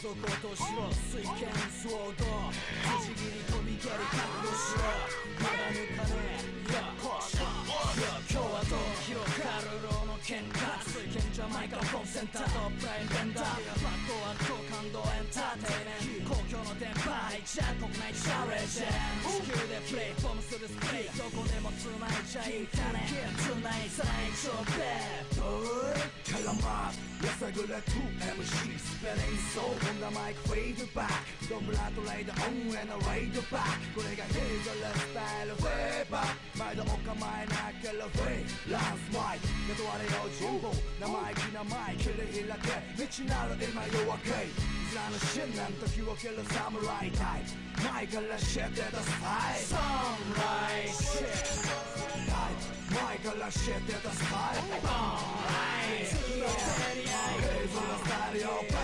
男としろ水拳騒動辻切り飛び蹴り覚悟しろまだ抜かねえ今日はどう広がるローの喧嘩水拳ジャマイカコンセンタートップラインベンダーバッドは高感動エンターテイメント公共の電波入っちゃ国内チャレンジ地球でプレイボムするスピードどこでも繋いじゃいかね繋い最長ベッドキャラマーやさぐれ 2MC スペリンソーホンダマイクフェードバックドムラートレイドオンへのレイドバックこれがヘイザレスタイルフェーバー毎度お構いなければフェイランスマイク雇われよ人望生意気なマイク切り開け道なる今夜明けいずらの信念時を切る侍タイプ前から知ってたスタイル侍シップ前から知ってたスタイルボンライトヘイズのスタイルよ